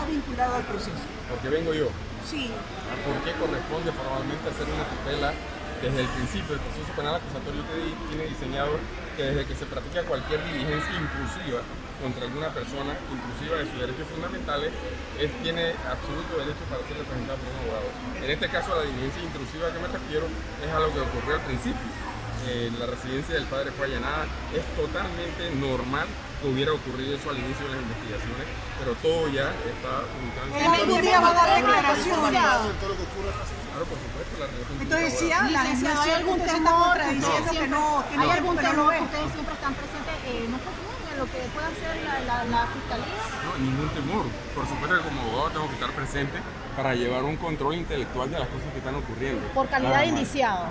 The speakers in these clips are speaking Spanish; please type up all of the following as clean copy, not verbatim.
está vinculado al proceso? Porque vengo yo. Sí. Porque corresponde formalmente hacer una tutela desde el principio. El proceso penal acusatorio tiene diseñado que desde que se practica cualquier diligencia intrusiva contra alguna persona, intrusiva de sus derechos fundamentales, tiene absoluto derecho para ser representado por un abogado. En este caso, la diligencia intrusiva a que me refiero es a lo que ocurrió al principio. La residencia del padre fue allanada. Es totalmente normal que hubiera ocurrido eso al inicio de las investigaciones, pero todo ya está ubicado. ¿En algún día va a dar declaraciones? Claro, por supuesto, la relación. Entonces decía, la licenciado, ¿hay algún se está temor? contradiciendo que no, que ¿Hay no, algún que no lo temor ve? que ustedes siempre están presentes? ¿No confían en lo que pueda hacer la fiscalía? No, ningún temor. Por supuesto que como abogado tengo que estar presente para llevar un control intelectual de las cosas que están ocurriendo. Por calidad de indiciado.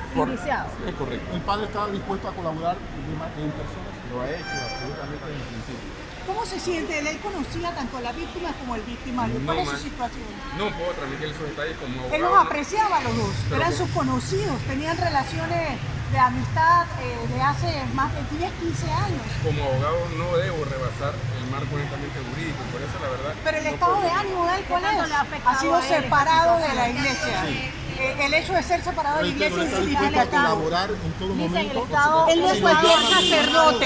Es correcto. ¿El padre estaba dispuesto a colaborar en persona? Lo ha hecho absolutamente desde el principio. ¿Cómo se siente? ¿Él conocía tanto a la víctima como al victimario? ¿Cuál es su situación? No puedo transmitir esos detalles como abogado. Él los apreciaba a los dos, eran sus conocidos, tenían relaciones de amistad de hace más de 10, 15 años. Como abogado no debo rebasar el marco netamente jurídico, por eso la verdad. Pero el no estado puedo. de ánimo de él, ¿cuál ¿Qué tanto es? le ha afectado Ha sido a él esta separado de la situación? iglesia. Sí. El hecho de ser separado de la iglesia ¿No está dispuesto a significa colaborar en todo Dicen el momento? Estado, Él no es cualquier sacerdote.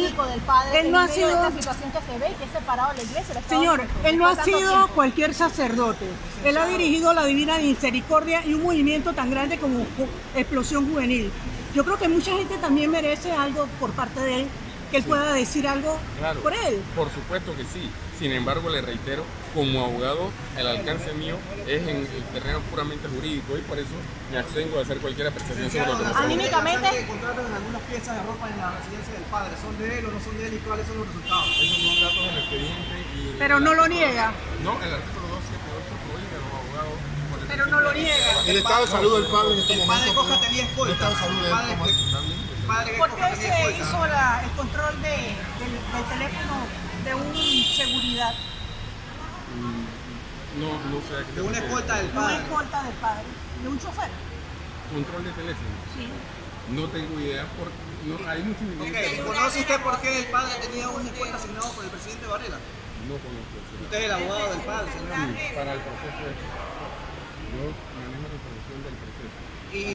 Él no ha sido esta situación que se ve, que es separado de la iglesia. el Estado Señor, por él no ha tanto sido tiempo. cualquier sacerdote. Él ha dirigido la Divina Misericordia y un movimiento tan grande como Explosión Juvenil. Yo creo que mucha gente también merece algo por parte de él, que él pueda decir algo Claro, por él. por supuesto que sí. Sin embargo, le reitero, como abogado, el alcance mío es en el terreno puramente jurídico y por eso me abstengo de hacer cualquier apreciación sobre lo que me pasa. Anímicamente. Contratan algunas piezas de ropa en la residencia del padre. ¿Son de él o no son de él y cuáles son los resultados? Esos son datos del expediente y... Pero no lo niega. No, el artículo 278 prohíbe a los abogados... por el Pero no lo niega. El estado de salud del padre en este El padre momento. Costa tenía escolta. El estado de salud de él, ¿cómo es? El padre ¿Por Costa qué tenía se escolta. hizo el control del teléfono de un seguridad? No sé a qué De una se refiere. escolta del Una padre. escolta del padre, de un chofer. Control de teléfono. Sí. No tengo idea porque no, hay mucha evidencia. Ok, ¿conoce usted por qué el padre tenía una escolta asignado por el presidente Varela? No conozco eso. Usted es el abogado del padre, señor. Para el proceso de... Yo manejo la información del proceso.